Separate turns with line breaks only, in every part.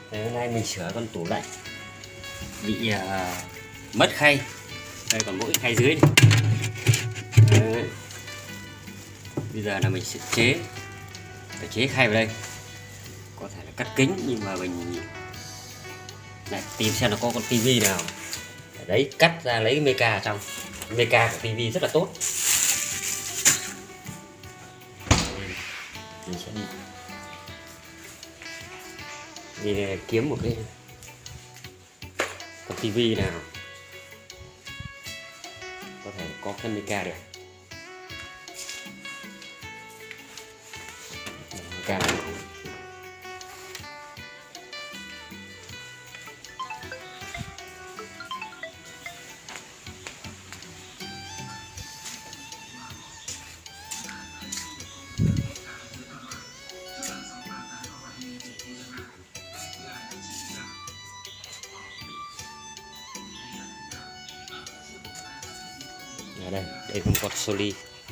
Hôm nay mình sửa con tủ lạnh bị mất khay. Đây còn mỗi khay dưới này. Đấy. Bây giờ là mình sẽ chế khay vào đây. Có thể là cắt kính, nhưng mà mình lại tìm xem nó có con tivi nào. Ở đấy cắt ra lấy cái meca ở trong. Meca của tivi rất là tốt. Mình sẽ đi kiếm một cái con tivi nào có thể có cái meca được. Meca này. Ở đây là con Soli.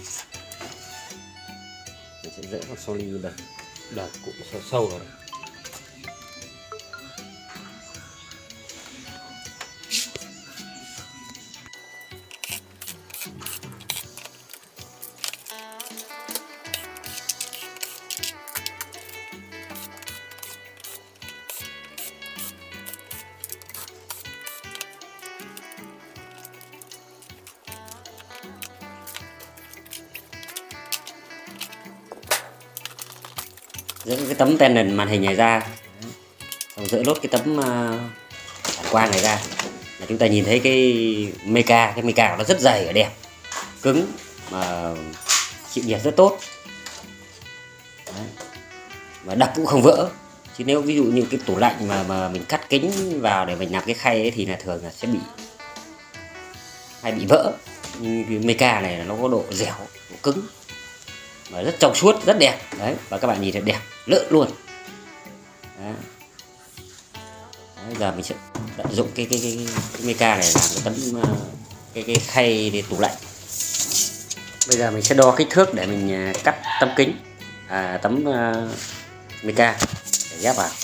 Mình sẽ dỡ con Soli đợt cũng sâu rồi. Dỡ cái tấm ten nền màn hình này ra, xong dỡ lốt cái tấm phản quang này ra là chúng ta nhìn thấy cái meca của nó rất dày và đẹp, cứng mà chịu nhiệt rất tốt. Đấy. Và đập cũng không vỡ. Chứ nếu ví dụ như cái tủ lạnh mà mình cắt kính vào để mình nạp cái khay ấy, thì là thường là sẽ bị vỡ. Nhưng cái meca này là nó có độ dẻo, độ cứng và rất trong suốt, rất đẹp. Đấy, và các bạn nhìn thấy đẹp lợn luôn. Đấy. Đấy, giờ mình sẽ tận dụng cái meca này làm cái tấm cái khay để tủ lạnh. Bây giờ mình sẽ đo kích thước để mình cắt tấm kính, tấm meca để ghép vào.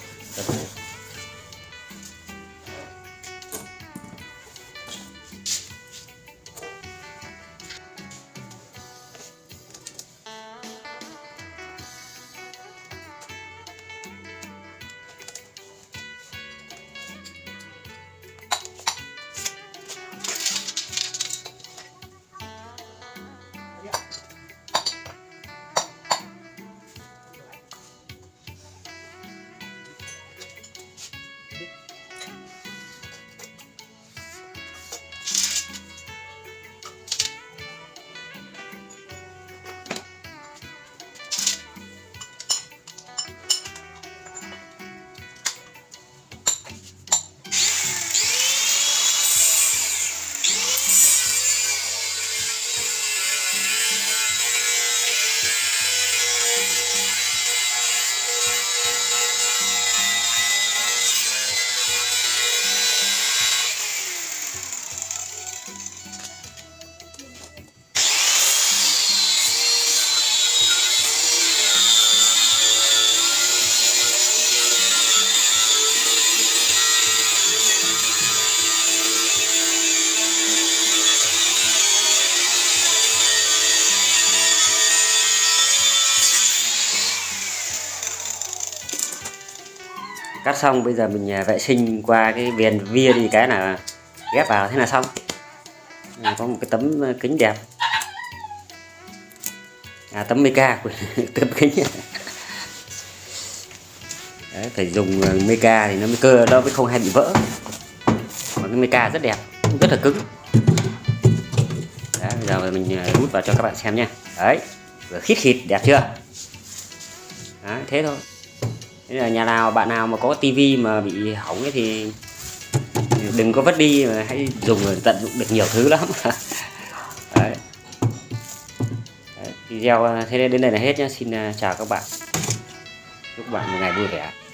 Cắt xong bây giờ mình vệ sinh qua cái viền via đi cái là ghép vào, thế là xong. Có một cái tấm kính đẹp, tấm meca của tấm kính. Đấy, phải dùng meca thì nó mới không hay bị vỡ. Còn cái meca rất đẹp, rất là cứng. Đấy, bây giờ mình rút vào cho các bạn xem nha. Đấy, vừa khít đẹp chưa? Đấy, thế thôi. Thế là nhà bạn nào mà có tivi mà bị hỏng ấy thì đừng có vứt đi, mà hãy dùng, tận dụng được nhiều thứ lắm. Đấy. Video thế đến đây là hết nhé. Xin chào các bạn, chúc bạn một ngày vui vẻ.